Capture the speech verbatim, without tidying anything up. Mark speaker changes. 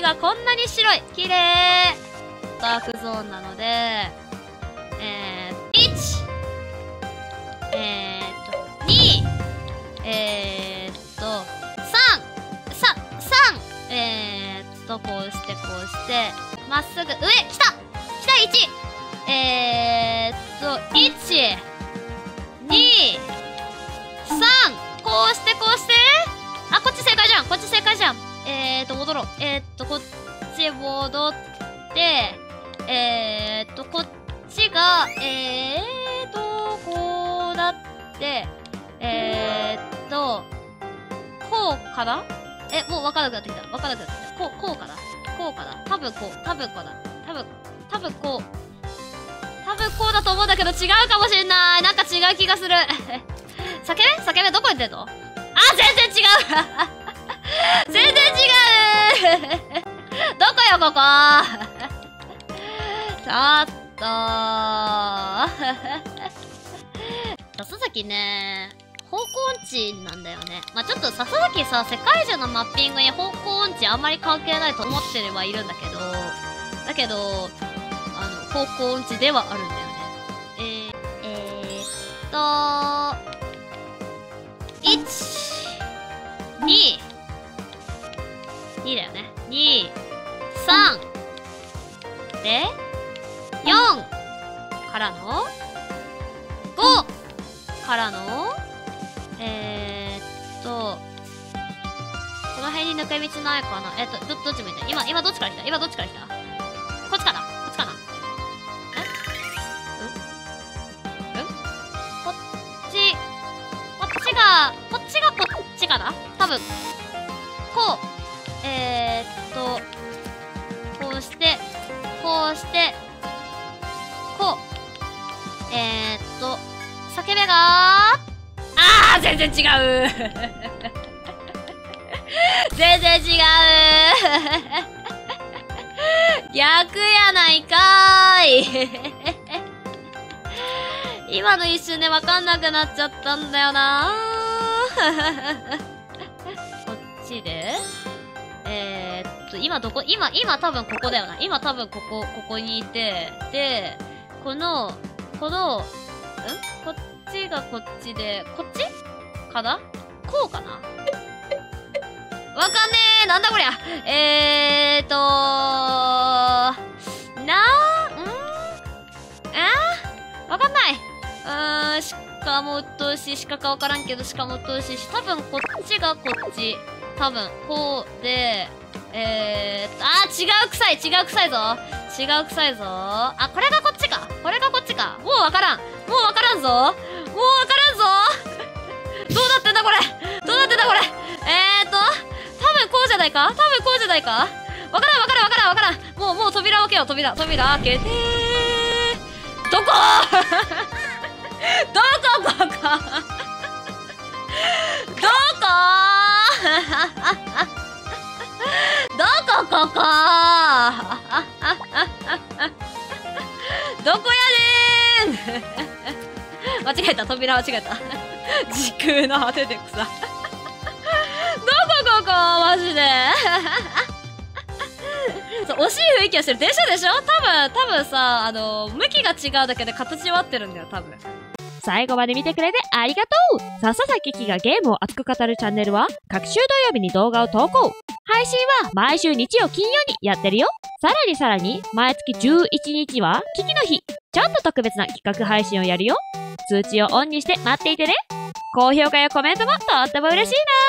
Speaker 1: がこんなに白い。綺麗。ダークゾーンなので、えー、いち、えーっと、に、えーっと、さん、さ、さん、えーっと、こうしてこうして、まっすぐ、上、来た来た !いち! えーっと、いち、に、さん、こうしてこうして、あ、こっち正解じゃんこっち正解じゃんえーと、戻ろう。えーっと、こっち戻って、えーっと、こっちが、えーと、こうなって、えーっと、こうかなえ、もうわからなくなってきた。わからなくなってきた。こう、こうかなこうかな多分こう。多分こうだ。多分、多分こう。多分こうだと思うんだけど違うかもしんない。なんか違う気がする。叫べ叫べどこに出んのあ、全然違う全然違うどこよ、ここちょっと笹崎ね、方向音痴なんだよね。まあ、ちょっと笹崎さ、世界中のマッピングに方向音痴あんまり関係ないと思ってればいるんだけど、だけど、あの、方向音痴ではあるんだよね。えー、えー、っと、いち、に、にだよね。に、さん、で、よんからの、ごからの、えーっと、この辺に抜け道ないかなえっと、ど、どっち向いて今、今どっちから来た今どっちから来たこっちかなこっちかなえうんうんこっち、こっちが、こっちがこっちかな多分。こう。えーっと、こうして、こうして、こう。えーっと、叫べがー、あー全然違う全然違う逆やないかーい今の一瞬でわかんなくなっちゃったんだよなこっちでえー、っと、今どこ今、今多分ここだよな。今多分ここ、ここにいて、で、この、この、んこっちがこっちで、こっちかなこうかなわかんねえなんだこりゃえーとー、なー、んーあーわかんないうーん、しかもうっとうしいしかかわからんけど、しかもうっとうしいし、多分こっちがこっち。多分、こうで、えーと、あー、違う臭い違う臭いぞ違う臭いぞあ、これがこっちかこれがこっちかもうわからんもうわからんぞもうわからんぞどうなってんだこれどうなってんだこれえーと、多分こうじゃないか多分こうじゃないかわからんわからんわからんわからんもう、もう扉開けよう扉扉開けてーどこどこここどこどこここどこやねーん間違えた扉間違えた時空の果てで草どこここマジでそう惜しい雰囲気はしてるでしょでしょ多分多分さあの向きが違うだけで形は合ってるんだよ多分最後まで見てくれてありがとう笹崎キがゲームを熱く語るチャンネルは各週土曜日に動画を投稿配信は毎週日曜金曜にやってるよさらにさらに毎月じゅういちにちはキキの日ちょっと特別な企画配信をやるよ通知をオンにして待っていてね高評価やコメントもとっても嬉しいな